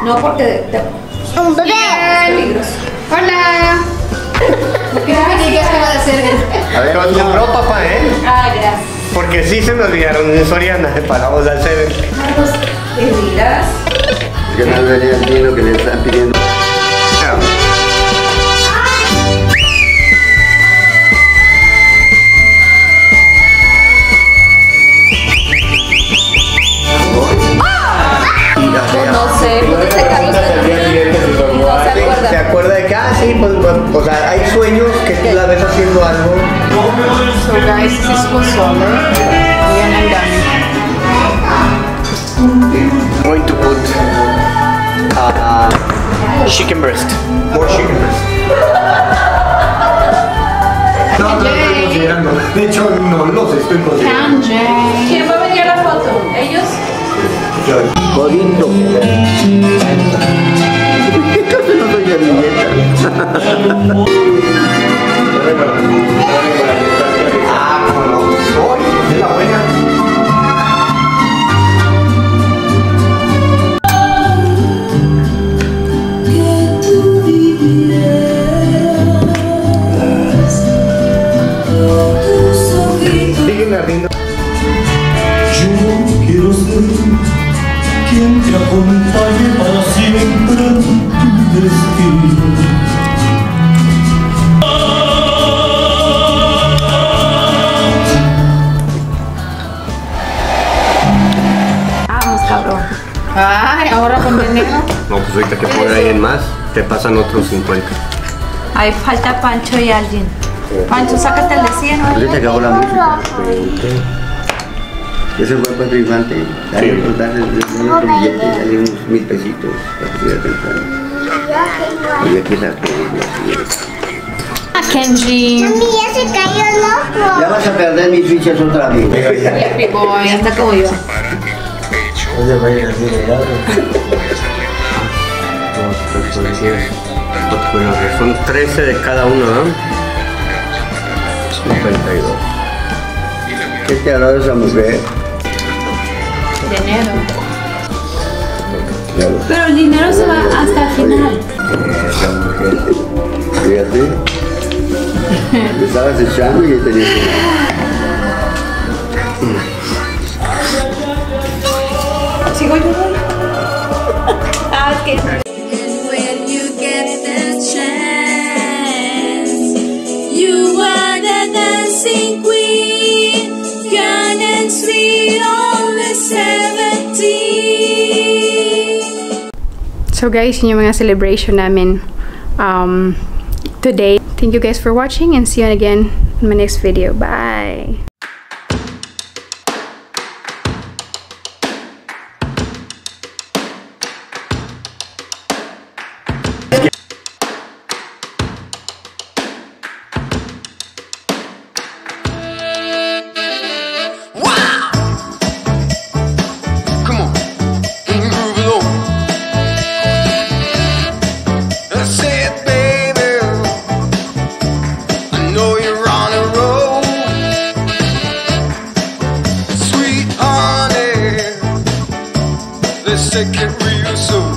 No, porque Un bebé. es peligroso. Hola. ¿Qué acaba de hacer? A ver, los compró papá, ¿eh? Ah, gracias. Porque sí se me olvidaron en Soriana. Pagamos al 7. Marcos, ¿qué Que no venía el vino que le están pidiendo. No sé, porque este Carlos ¿Se acuerda de que, sí, pues, o sea, hay sueños que tú la ves haciendo algo? So guys, this is pozole. Ayan ang dami. Going to put chicken breast. More chicken breast. No, no estoy considerando. De hecho, no los estoy considerando. ¿Quién va a venir a la foto? ¿Ellos? Codito. Entonces no soy de dieta. ¿Cómo no? Hoy es la buena. Siguen ardiendo. Yo quiero ser quien te acompañe para siempre en tu destino. Vamos, cabrón. Ay, ahora con veneno. No, pues ahorita que ponga alguien más, te pasan otros 50. Ahí falta Pancho y alguien. Pancho, sácate el de 100, ¿no? Ahorita acabó la música. Ese fue Pedro Infante. Dale, pues, dale otro billete, dale unos 1000 pesitos para que siga temprano. Y aquí la Ah, Kenji. Mami, ya se cayó el ojo. ya vas a perder mis fichas otra vez. Happy boy. Ya está como yo. Bueno, son 13 de cada uno, ¿no? 52. ¿Qué te hará esa mujer? Dinero. Ya lo Pero el dinero se va hasta el final. esa mujer. Fíjate. Le estabas echando y tenías que... ¿Sigo yo? Ah, es que... When you get the chance, you are the dancing queen, young and sweet, only 17. So guys, yun yung mga celebration namin today. Thank you guys for watching and see you again in my next video. Bye! Let's take it real slow.